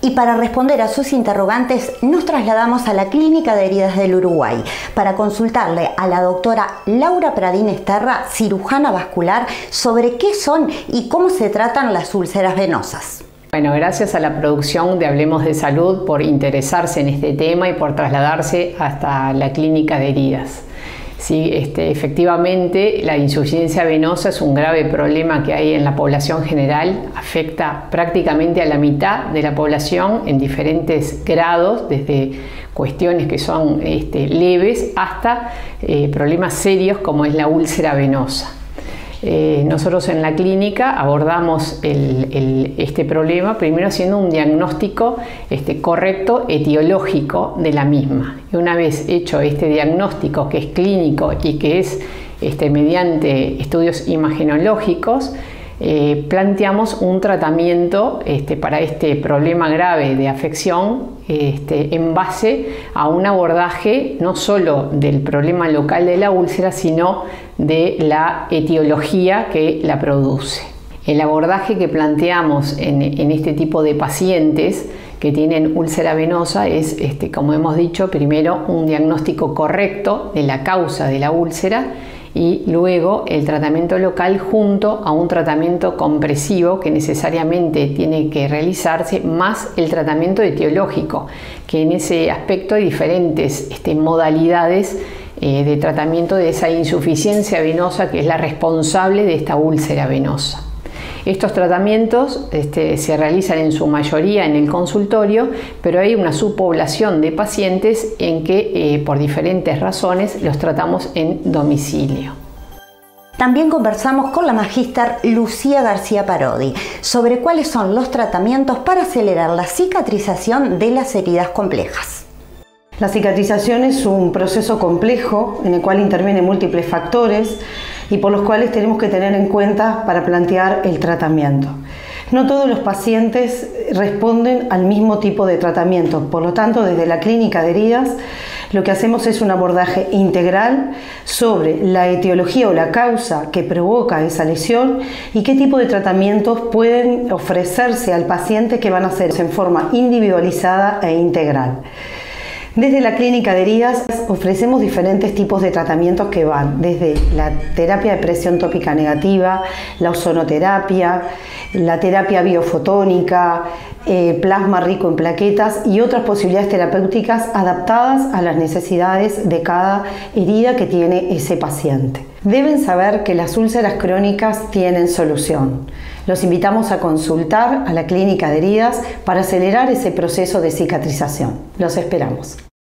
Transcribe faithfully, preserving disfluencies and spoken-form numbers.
Y para responder a sus interrogantes nos trasladamos a la Clínica de Heridas del Uruguay para consultarle a la doctora Laura Pradín Esterra, cirujana vascular, sobre qué son y cómo se tratan las úlceras venosas. Bueno, gracias a la producción de Hablemos de Salud por interesarse en este tema y por trasladarse hasta la Clínica de Heridas. Sí, este, efectivamente, la insuficiencia venosa es un grave problema que hay en la población general, afecta prácticamente a la mitad de la población en diferentes grados, desde cuestiones que son este, leves hasta eh, problemas serios como es la úlcera venosa. Eh, nosotros en la clínica abordamos el, el, este problema primero haciendo un diagnóstico este, correcto etiológico de la misma. Y una vez hecho este diagnóstico, que es clínico y que es este, mediante estudios imagenológicos, eh, planteamos un tratamiento este, para este problema grave de afección este, en base a un abordaje no solo del problema local de la úlcera, sino de la etiología que la produce. El abordaje que planteamos en, en este tipo de pacientes que tienen úlcera venosa es, este, como hemos dicho, primero un diagnóstico correcto de la causa de la úlcera y luego el tratamiento local junto a un tratamiento compresivo que necesariamente tiene que realizarse, más el tratamiento etiológico, que en ese aspecto hay diferentes este, modalidades eh, de tratamiento de esa insuficiencia venosa que es la responsable de esta úlcera venosa. Estos tratamientos este, se realizan en su mayoría en el consultorio, pero hay una subpoblación de pacientes en que eh, por diferentes razones los tratamos en domicilio. También conversamos con la magíster Lucía García Parodi sobre cuáles son los tratamientos para acelerar la cicatrización de las heridas complejas. La cicatrización es un proceso complejo en el cual intervienen múltiples factores y por los cuales tenemos que tener en cuenta para plantear el tratamiento. No todos los pacientes responden al mismo tipo de tratamiento, por lo tanto, desde la Clínica de Heridas lo que hacemos es un abordaje integral sobre la etiología o la causa que provoca esa lesión y qué tipo de tratamientos pueden ofrecerse al paciente que van a hacerse en forma individualizada e integral. Desde la Clínica de Heridas ofrecemos diferentes tipos de tratamientos que van desde la terapia de presión tópica negativa, la ozonoterapia, la terapia biofotónica, eh, plasma rico en plaquetas y otras posibilidades terapéuticas adaptadas a las necesidades de cada herida que tiene ese paciente. Deben saber que las úlceras crónicas tienen solución. Los invitamos a consultar a la Clínica de Heridas para acelerar ese proceso de cicatrización. Los esperamos.